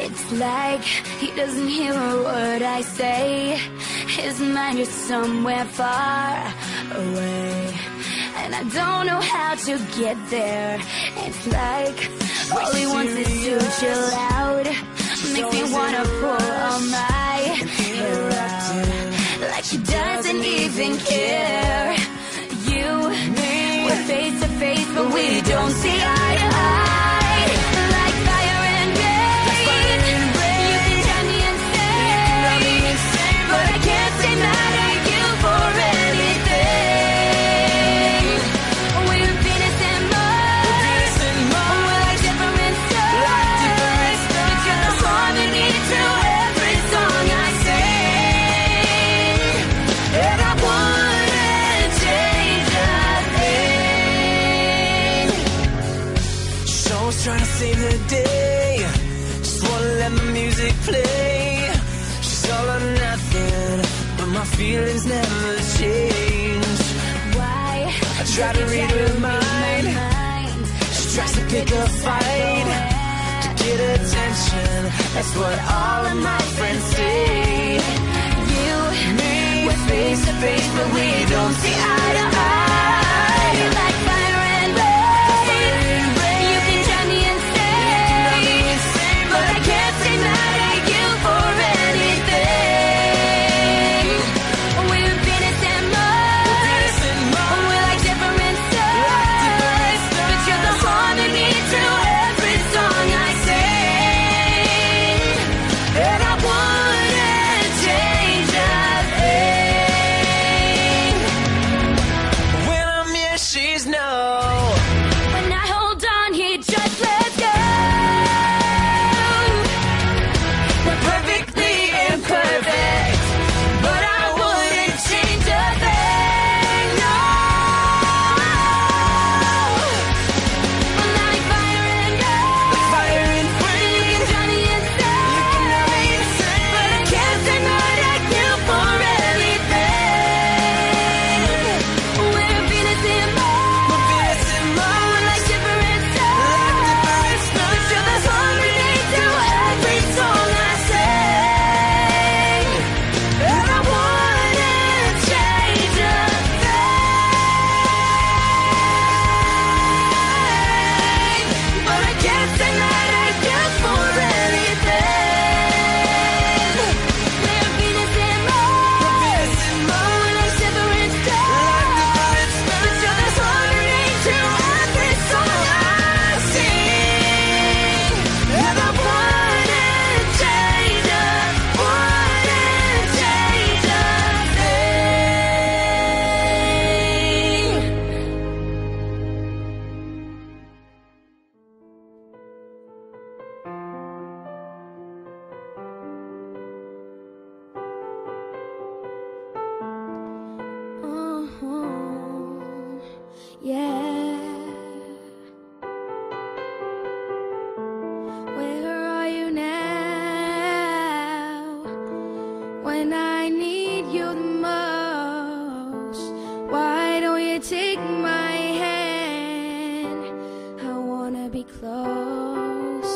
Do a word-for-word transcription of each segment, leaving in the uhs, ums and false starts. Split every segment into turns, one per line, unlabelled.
It's like he doesn't hear a word I say. His mind is somewhere far away, and I don't know how to get there. It's like all he wants is to chill out. Makes me wanna pull all my hair out, like he doesn't even care. You, we're face to face, but we don't see eye to eye. Like fire and rain, you can drive me insane, but I can't stay mad at you for anything. We're Venus and Mars, we're like different stars, but you're the harmony to every song I sing. And I wouldn't change a thing.
Someone's trying to save the day, just wanna let my music play. She's all or nothing, but my feelings never change.
Why?
I try to read her mind. She tries to pick a fight to get attention. That's what all of my friends say.
You,
Me,
we're face to face, but we don't see eye to eye. Like fire and rain, you can drive me insane, but I can't stay mad at you for anything. We're Venus and Mars, we're like different stars, but you're the harmony to every song I sing. And I wouldn't change a thing.
When I'm here, she's no.
When I hold on, he just lets go. We're perfectly imperfect, but I wouldn't change a thing, no. Like fire and rain,
Fire and
you
free.
can drive me insane, but I can't stay mad at you for anything. We're Venus and Mars,
Venus and Mars.
we're like different stars, but you're the harmony to every song I sing. And I wouldn't change a thing, but I can't stay mad at you for anything. We're Venus and Mars, we're like different stars, but you're the harmony to every song I sing. And I wouldn't change a, wouldn't change a thing. Uh-huh. Yeah. Where are you now? When I need you the most, why don't you take my hand? I wanna be close.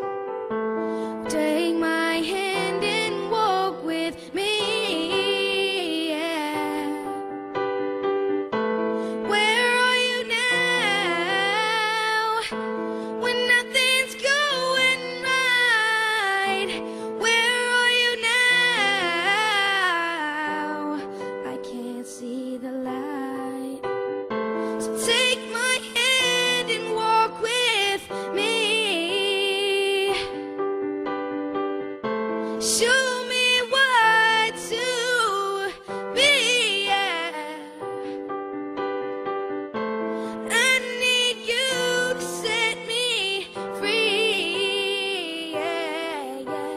Take my hand and walk with me. Yeah. Where are you now? When nothing's going right, where are you now? I can't see the light. So take my hand and walk with me. Show me what to be. Yeah. I need you to set me free. Yeah, yeah.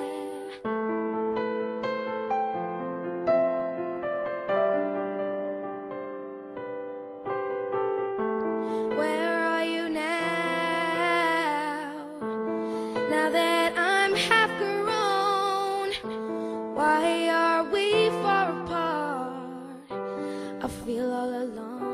Where are you now? Now that I'm half grown, why are we far apart? I feel all alone.